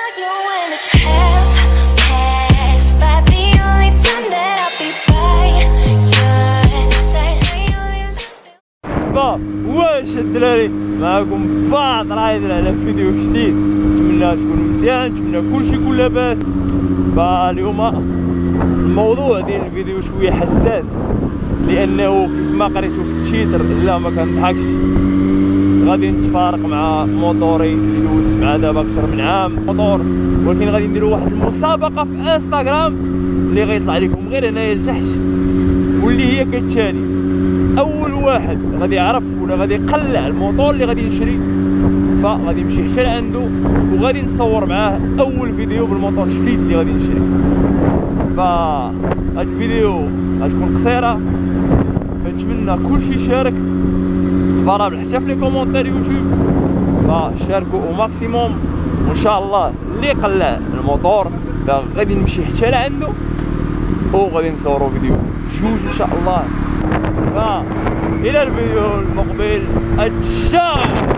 واش الدراري معكم باط رايدر على فيديو جديد. نتمنى تكونوا مزيان، نتمنى كلشي يكون لاباس. فاليوم الموضوع ديال الفيديو شويه حساس، لانه كيف ما قريتو في التيتر لا ما كنضحكش، غادي نتفارق مع موطوري اللي دوزت مع دابا اكثر من عام موطور، ولكن غادي نديرو واحد المسابقه في انستغرام اللي غيطلع لكم غير هنايا لتحت، واللي هي كتالي: اول واحد غادي يعرف ولا غادي يقلع الموطور اللي غادي نشري فغادي نمشي حتى لعندو وغادي نصور معاه اول فيديو بالموطور الجديد اللي غادي نشري. فهاد الفيديو غتكون قصيره، فنتمنى كلشي يشارك فالابل حتى في لي كومونتير يوتيوب، فشاركوا او ماكسيموم، وان شاء الله اللي يقلع الموطور غادي نمشي حتى لعندو وغادي نصوروا فيديو جوج ان شاء الله. الى الفيديو المقبل، اتشاو.